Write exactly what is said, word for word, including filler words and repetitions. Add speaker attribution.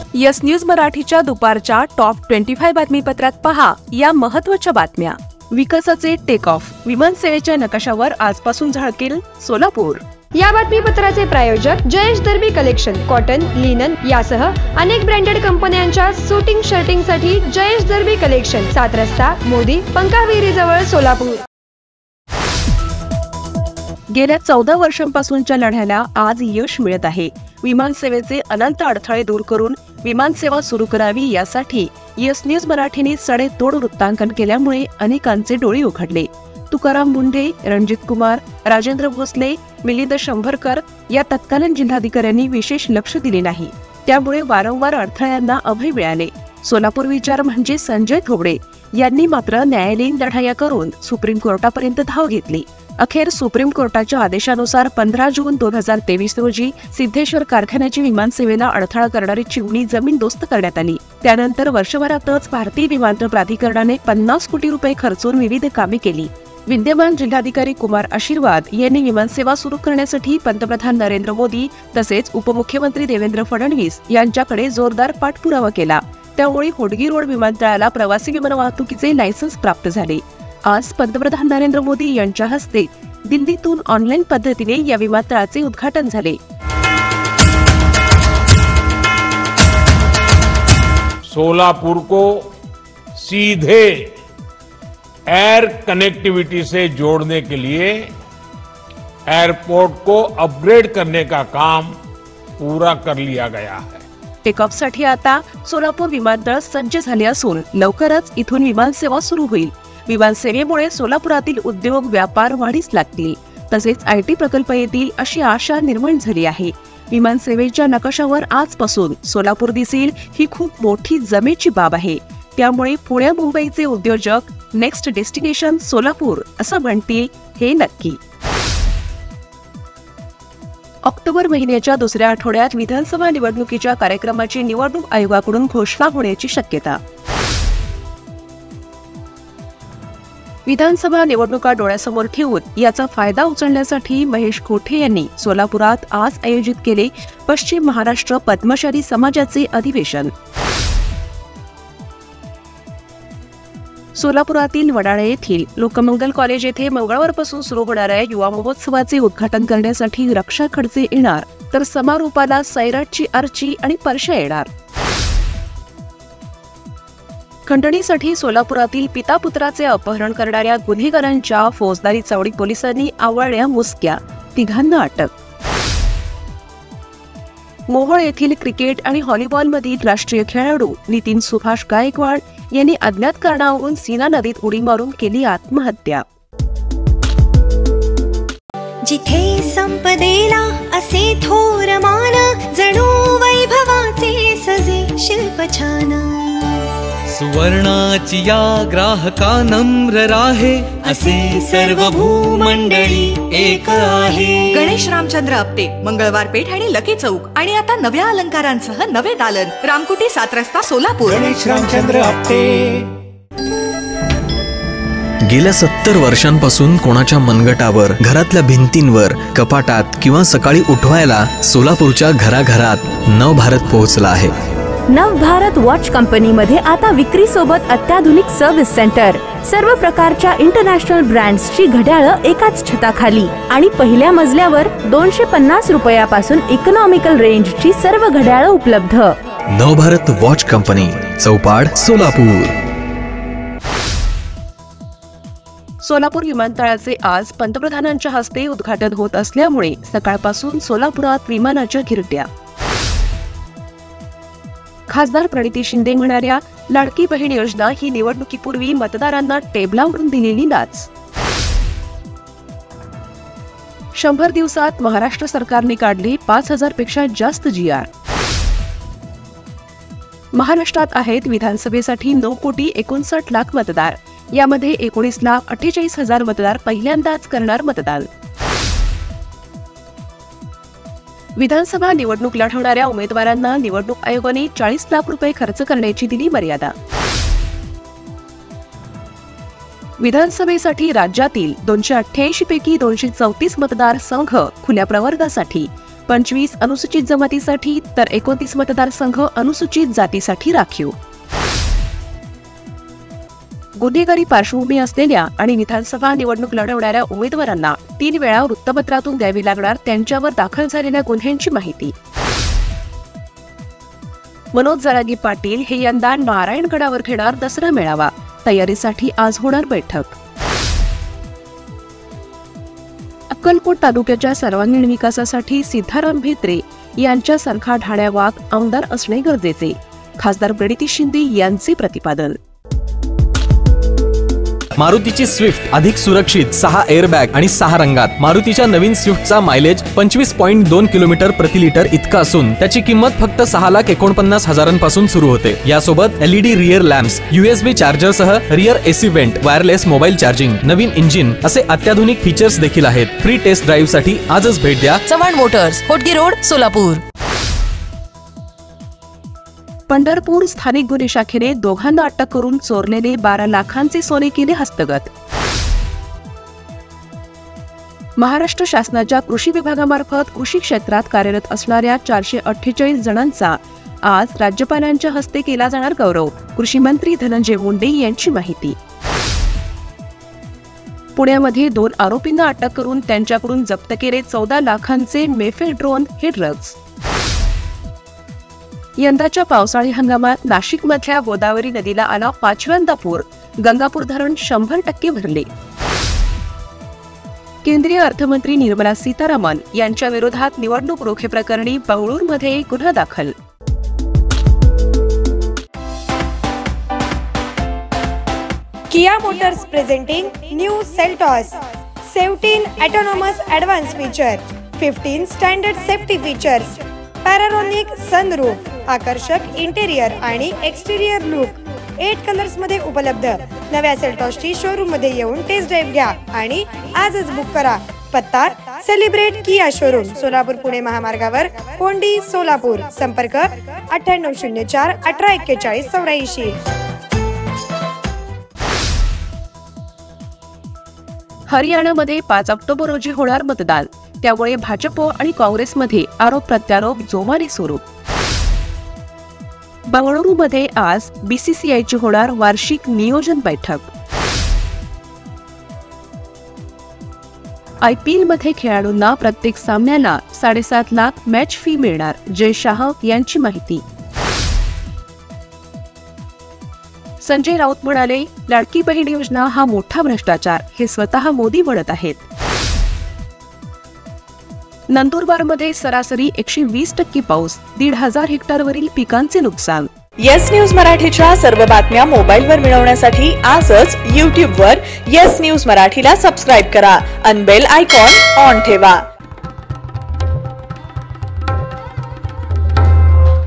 Speaker 1: Yes news मराठीच्या दुपारच्या top पंचवीस बातमीपत्रात पहा या महत्त्वाच्या बातम्या। विकासाचे टेक ऑफ, विमान सेवेच्या नकाशावर आजपासून झळकेल सोलापूर।
Speaker 2: या बातमीपत्राचे प्रायोजक जयेश दर्बी कलेक्शन, कॉटन, लिनन यासह अनेक ब्रँडेड कंपन्यांच्या शूटिंग शर्टिंग साठी जयेश दर्बी कलेक्शन, सात रस्ता, मोदी, पंकाविहिरी जवळ, सोलापूर।
Speaker 1: गेल्या चौदा वर्षांपासूनच्या लढ्याला आज यश मिळत आहे। विमान सेवेचे अनंत अडथळे दूर करून विमान सेवा सुरू करावी यासाठी यस न्यूज मराठीने सडेतोड वृत्तांकन केल्यामुळे अनेकांचे डोळे उघडले। तुकाराम मुंढे, रणजित कुमार, राजेंद्र भोसले, मिलिंद शंभरकर या तत्कालीन जिल्हाधिकाऱ्यांनी विशेष लक्ष दिले नाही, त्यामुळे वारंवार अडथळ्यांना अभय मिळाले। सोलापूर विचार म्हणजे संजय थोबडे यांनी मात्र न्यायालयीन लढाया करून सुप्रीम कोर्टापर्यंत धाव घेतली। अखेर सुप्रीम कोर्टाच्या आदेशानुसार पंधरा जून दोन हजार तेवीस रोजी सिद्धेश्वर कारखान्याची विमान सेवेला अडथळा करणारी चिमणी जमीनदोस्त करण्यात आली। त्यानंतर वर्षभरातच भारतीय विमानतळ प्राधिकरणाने पन्नास कोटी रुपये खर्चून विविध कामे केली। विद्यमान जिल्हाधिकारी कुमार आशीर्वाद यांनी विमानसेवा सुरू करण्यासाठी पंतप्रधान नरेंद्र मोदी तसेच उपमुख्यमंत्री देवेंद्र फडणवीस यांच्याकडे जोरदार पाठपुरावा केला। त्यामुळे होडगी रोड विमानतळाला प्रवासी विमान वाहतुकीचे लायसन्स प्राप्त झाले। आज पंतप्रधान नरेंद्र मोदी यांच्या हस्ते दिल्लीतून ऑनलाईन पद्धतीने या विमानतळाचे उद्घाटन झाले।
Speaker 3: सोलापुर को सीधे एयर कनेक्टिविटी से जोड़ने के लिए एयरपोर्ट को अपग्रेड करने का काम पूरा कर लिया गया है।
Speaker 1: टेक ऑफ साठी आता सोलापूर विमानतळ सज्ज झाले असून लवकरच इथून विमान सेवा सुरू होईल। विमान सेवेमुळे सोलापुरातील उद्योग व्यापार वाढीस लागतील, तसेच आयटी प्रकल्प येतील अशी आशा निर्माण झाली आहे। विमान सेवेच्या नकाशावर आजपासून सोलापूर दिसेल ही खूप मोठी जमेची बाब आहे। त्यामुळे पुण्या मुंबईचे उद्योजक नेक्स्ट डेस्टिनेशन सोलापूर असं म्हणतील हे नक्की। ऑक्टोबर महिन्याच्या दुसऱ्या आठवड्यात विधानसभा निवडणुकीच्या कार्यक्रमाची निवडणूक आयोगाकडून घोषणा होण्याची शक्यता। विधानसभा निवडणुका डोळ्यासमोर ठेवून याचा फायदा उचलण्यासाठी महेश कोठे यांनी सोलापुरात आज आयोजित केले पश्चिम महाराष्ट्र पद्मशाली समाजाचे अधिवेशन। सोलापुरातील वडाळे येथील लोकमंगल कॉलेज येथे मंगळवारपासून सुरू होणाऱ्या युवा महोत्सवाचे उद्घाटन करण्यासाठी रक्षा खडसे येणार, तर समारोपाला सैराटची आर्ची आणि परशा येणार। खंडणीसाठी सोलापुरातील पिता पुत्राचे अपहरण करणाऱ्या गुन्हेगारांच्या फौजदारी चावडी पोलिसांनी आवळल्या मुसक्या, तिघांना अटक। मोहोळ येथील क्रिकेट आणि व्हॉलीबॉलमधील राष्ट्रीय खेळाडू नितीन सुभाष गायकवाड यांनी अज्ञात कारणावरून सीना नदीत उडी मारून केली आत्महत्या।
Speaker 4: जिथे संपदेला असे थोर मान, जणू वैभवाचे सजे शिल्प छान।
Speaker 5: सुवर्णाची या ग्राहका नम्र राहे, असे सर्व भूमंडळी एक आहे।
Speaker 6: गणेश रामचंद्र आपटे, मंगळवार पेठ आणि लकी चौक, आणि आता नव्या अलंकारांसह नवे दालन, रामकुटी, सात रस्ता, सोलापूर।
Speaker 5: गणेश रामचंद्र आपटे।
Speaker 7: गेल्या सत्तर वर्षांपासून कोणाच्या मनगटावर, घरातल्या भिंतींवर, कपाटात किंवा सकाळी उठवायला सोलापूरच्या घराघरात नवभारत पोहोचला आहे।
Speaker 8: नवभारत वॉच कंपनी मध्ये आता विक्री सोबत अत्याधुनिक सर्व्हिस सेंटर, सर्व प्रकारच्या इंटरनॅशनल ब्रँड्सची घड्याळं एकाच छताखाली, आणि पहिल्या मजल्यावर दोनशे पन्नास रुपयापासून इकॉनॉमिकल रेंजची सर्व घड्याळं उपलब्ध।
Speaker 7: Navbharat watch company, Chaupad, Solapur.
Speaker 1: सोलापूर विमानतळाचे आज पंतप्रधानांच्या हस्ते उद्घाटन होत असल्यामुळे सकाळपासून सोलापुरात विमानाच्या घिरट्या। खासदार प्रणिती शिंदे म्हणाल्या लाडकी बहीण योजना ही निवडणुकीपूर्वी मतदारांना टेबलावरून दिलेली लाच। शंभर दिवसात महाराष्ट्र सरकारने काढले पाच हजार पेक्षा जास्त जी आर। महाराष्ट्रात आहेत विधानसभेसाठी नऊ कोटी एकोणसाठ लाख मतदार, यामध्ये एकोणीस लाख अठ्ठेचाळीस हजार मतदार पहिल्यांदाच करणार मतदान। विधानसभा निवडणूक लढवणाऱ्या उमेदवारांना निवडणूक आयोगाने चाळीस लाख रुपये खर्च करण्याची दिली मर्यादा। विधानसभेसाठी राज्यातील दोनशे अठ्ठ्याऐंशी पैकी दोनशे चौतीस मतदार संघ खुल्या प्रवर्गासाठी, पंचवीस अनुसूचित जमातीसाठी तर एकोणतीस मतदारसंघ अनुसूचित जातीसाठी राखीव. गुन्हेगारी पार्श्वभूमी असलेल्या आणि विधानसभा निवडणूक लढवणाऱ्या उमेदवारांना तीन वेळा वृत्तपत्रातून द्यावी लागणार त्यांच्यावर दाखल झालेल्या गुन्ह्यांची माहिती. मनोज जरांगे पाटील हे यंदा नारायणगडावर घेणार दसरा मेळावा, तयारीसाठी आज होणार बैठक. अक्कलकोट तालुक्याच्या सर्वांगीण विकासासाठी सिद्धाराम भेत्रे यांच्यासारखा ढाण्या वाघ आमदार असणे गरजेचे, खासदार प्रणिती शिंदे यांचे प्रतिपादन.
Speaker 7: मारुतीची स्विफ्ट अधिक सुरक्षित, सहा एअरबॅग आणि सहा रंगात. मारुतीच्या नवीन स्विफ्टचा मायलेज पंचवीस पॉईंट दोन किलोमीटर प्रति लिटर इतका असून त्याची किंमत फक्त सहा लाख एकोणपन्नास हजारांपासून सुरू होते. यासोबत LED rear lamps, USB charger सह rear AC vent, wireless mobile charging, नवीन इंजिन असे अत्याधुनिक फीचर्स देखील आहेत. फ्री टेस्ट ड्राईव्ह साठी आजच भेट द्या.
Speaker 6: Chavan motors, Hotgi road, Solapur.
Speaker 1: पंढरपूर स्थानिक गुन्हे शाखेने दोघांना अटक करून चोरलेले बारा लाखांचे सोने केले हस्तगत. महाराष्ट्र शासनाच्या कृषी विभागामार्फत कृषी क्षेत्रात कार्यरत असणाऱ्या चारशे अठ्ठेचाळीस जणांचा आज राज्यपालांच्या हस्ते केला जाणार गौरव, कृषी मंत्री धनंजय मुंडे यांची माहिती. पुण्यामध्ये दोन आरोपींना अटक करून त्यांच्याकडून जप्त केले चौदा लाखांचे मेफेड्रोन हे ड्रग्ज. यंदाच्या पावसाळी हंगामात नाशिकमधल्या गोदावरी नदीला आला पाचव्यांदा पूर, गंगापूर धरण शंभर टक्के भरले. केंद्रीय अर्थमंत्री निर्मला सीतारामन यांच्या विरोधात निवडणूक रोखे प्रकरणी बंगळूरमध्ये गुन्हा दाखल.
Speaker 2: Kia Motors presenting new Seltos seventeen autonomous advance feature, fifteen standard safety features, panoramic sunroof, आकर्षक इंटेरियर आणि एक्सटिरियर लुक, एट कलर्स मध्ये उपलब्ध. नव्या सेल्टॉसची शोरूम मध्ये येऊन टेस्ट ड्राईव्ह घ्या आणि आजच बुक करा. पत्ता celebrate Kia showroom, Solapur Pune महामार्गावर, कोंडी, सोलापूर. संपर्क अठ्ठ्याण्णव शून्य चार अठरा एक्केचाळीस चौऱ्याऐंशी.
Speaker 1: हरियाणामध्ये पाच ऑक्टोबर रोजी होणार मतदान, त्यामुळे भाजप आणि काँग्रेसमध्ये आरोप प्रत्यारोप जोमाने सुरू. बंगळुरूमध्ये आज बीसीसीआयची होणार वार्षिक नियोजन बैठक. आयपीएलमध्ये खेळाडूंना प्रत्येक सामन्याला साडेसात लाख मॅच फी मिळणार, जय शाह यांची माहिती. संजय राऊत म्हणाले, लाडकी बहीण योजना हा मोठा भ्रष्टाचार, हे स्वतः मोदी म्हणत आहेत. नंदुरबारमध्ये सरासरी एकशे वीस टक्के पाऊस, दीड हजार हेक्टरवरील पिकांचे नुकसान.
Speaker 6: येस न्यूज मराठीच्या सर्व बातम्या मोबाईलवर मिळवण्यासाठी आजच यूट्यूबवर येस न्यूज मराठीला सबस्क्राईब करा. अन बेल आयकॉन ऑन ठेवा.